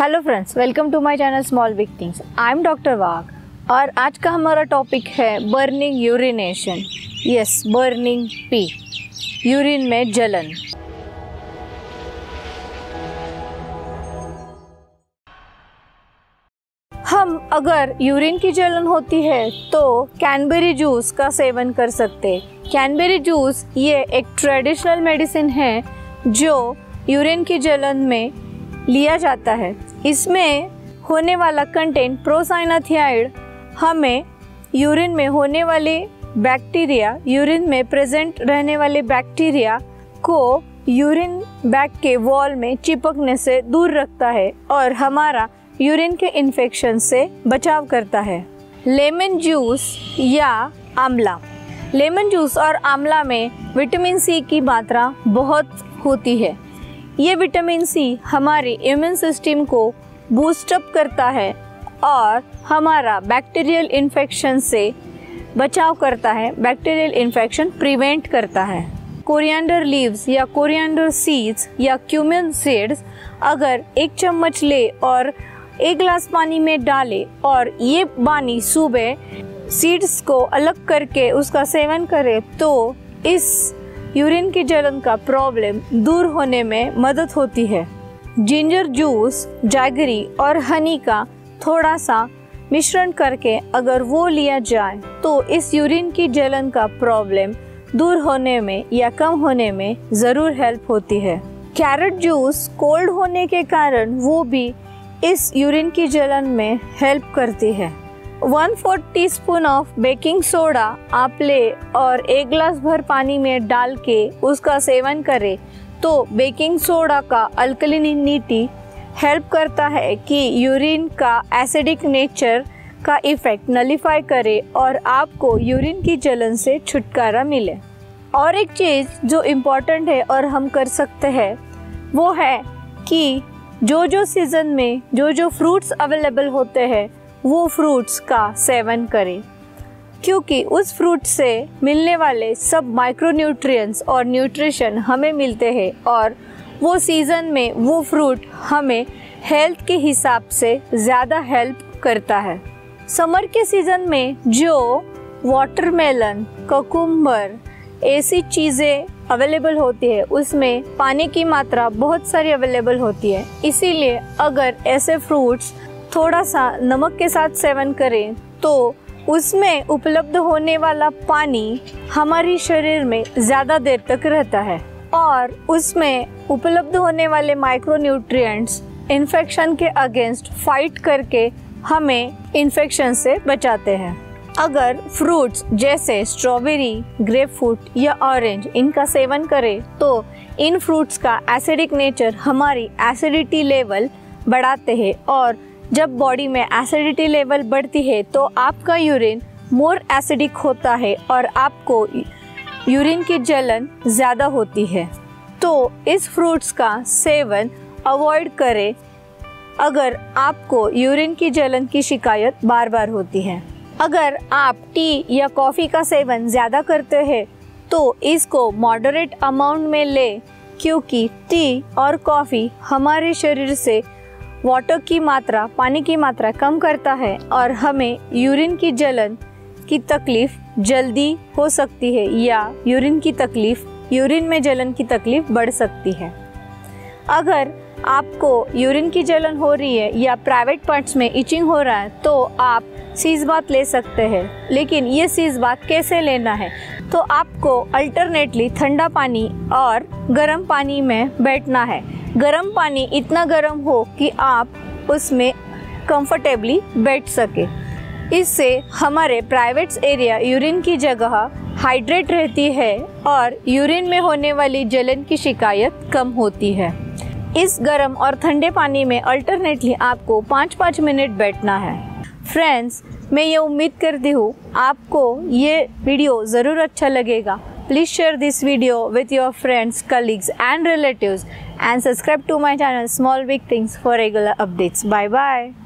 Hello friends, welcome to my channel small big things. I am doctor Wagh और आज का हमारा टॉपिक है burning urination. Yes, burning pee, urine में जलन। हम अगर यूरिन की जलन होती है तो कैनबेरी जूस का सेवन कर सकते हैं। कैनबेरी जूस ये एक ट्रेडिशनल मेडिसिन है जो यूरिन की जलन में लिया जाता है। इसमें होने वाला कंटेंट प्रोसाइनाथियाइड हमें यूरिन में होने वाले बैक्टीरिया, यूरिन में प्रेजेंट रहने वाले बैक्टीरिया को यूरिन बैग के वॉल में चिपकने से दूर रखता है और हमारा यूरिन के इन्फेक्शन से बचाव करता है। लेमन जूस या आंवला, लेमन जूस और आंवला में विटामिन सी की मात्रा बहुत होती है। ये विटामिन सी हमारे इम्यून सिस्टम को बूस्टअप करता है और हमारा बैक्टीरियल इन्फेक्शन से बचाव करता है, बैक्टीरियल इन्फेक्शन प्रिवेंट करता है। कोरिएंडर लीव्स या कोरिएंडर सीड्स या क्यूमिन सीड्स अगर 1 चम्मच ले और 1 गिलास पानी में डाले और ये पानी सुबह सीड्स को अलग करके उसका सेवन करे तो इस यूरिन की जलन का प्रॉब्लम दूर होने में मदद होती है। जिंजर जूस, जैगरी और हनी का थोड़ा सा मिश्रण करके अगर वो लिया जाए तो इस यूरिन की जलन का प्रॉब्लम दूर होने में या कम होने में ज़रूर हेल्प होती है। कैरेट जूस कोल्ड होने के कारण वो भी इस यूरिन की जलन में हेल्प करती है। 1/4 टीस्पून ऑफ बेकिंग सोडा आप ले और 1 गिलास भर पानी में डाल के उसका सेवन करें तो बेकिंग सोडा का अल्कलिनिटी हेल्प करता है कि यूरिन का एसिडिक नेचर का इफेक्ट नलिफाई करे और आपको यूरिन की जलन से छुटकारा मिले। और एक चीज़ जो इम्पोर्टेंट है और हम कर सकते हैं वो है कि जो सीज़न में जो फ्रूट्स अवेलेबल होते हैं वो फ्रूट्स का सेवन करें, क्योंकि उस फ्रूट से मिलने वाले सब माइक्रोन्यूट्रिएंट्स और न्यूट्रिशन हमें मिलते हैं और वो सीज़न में वो फ्रूट हमें हेल्थ के हिसाब से ज़्यादा हेल्प करता है। समर के सीज़न में जो वाटरमेलन, कुकुम्बर ऐसी चीज़ें अवेलेबल होती है उसमें पानी की मात्रा बहुत सारी अवेलेबल होती है। इसीलिए अगर ऐसे फ्रूट्स थोड़ा सा नमक के साथ सेवन करें तो उसमें उपलब्ध होने वाला पानी हमारे शरीर में ज़्यादा देर तक रहता है और उसमें उपलब्ध होने वाले माइक्रोन्यूट्रिएंट्स इन्फेक्शन के अगेंस्ट फाइट करके हमें इन्फेक्शन से बचाते हैं। अगर फ्रूट्स जैसे स्ट्रॉबेरी, ग्रेपफ्रूट या ऑरेंज इनका सेवन करें तो इन फ्रूट्स का एसिडिक नेचर हमारी एसिडिटी लेवल बढ़ाते हैं और जब बॉडी में एसिडिटी लेवल बढ़ती है तो आपका यूरिन मोर एसिडिक होता है और आपको यूरिन की जलन ज़्यादा होती है। तो इस फ्रूट्स का सेवन अवॉइड करें अगर आपको यूरिन की जलन की शिकायत बार बार होती है। अगर आप टी या कॉफ़ी का सेवन ज़्यादा करते हैं तो इसको मॉडरेट अमाउंट में लें, क्योंकि टी और कॉफ़ी हमारे शरीर से वाटर की मात्रा, पानी की मात्रा कम करता है और हमें यूरिन की जलन की तकलीफ जल्दी हो सकती है या यूरिन में जलन की तकलीफ बढ़ सकती है। अगर आपको यूरिन की जलन हो रही है या प्राइवेट पार्ट्स में इचिंग हो रहा है तो आप सीज़ बाथ ले सकते हैं। लेकिन ये सीज़ बाथ कैसे लेना है तो आपको अल्टरनेटली ठंडा पानी और गर्म पानी में बैठना है। गर्म पानी इतना गर्म हो कि आप उसमें कंफर्टेबली बैठ सके। इससे हमारे प्राइवेट्स एरिया यूरिन की जगह हाइड्रेट रहती है और यूरिन में होने वाली जलन की शिकायत कम होती है। इस गर्म और ठंडे पानी में अल्टरनेटली आपको 5-5 मिनट बैठना है। फ्रेंड्स, मैं ये उम्मीद करती हूँ आपको ये वीडियो ज़रूर अच्छा लगेगा। Please share this video with your friends, colleagues and relatives and subscribe to my channel Small Big Things for regular updates. Bye bye.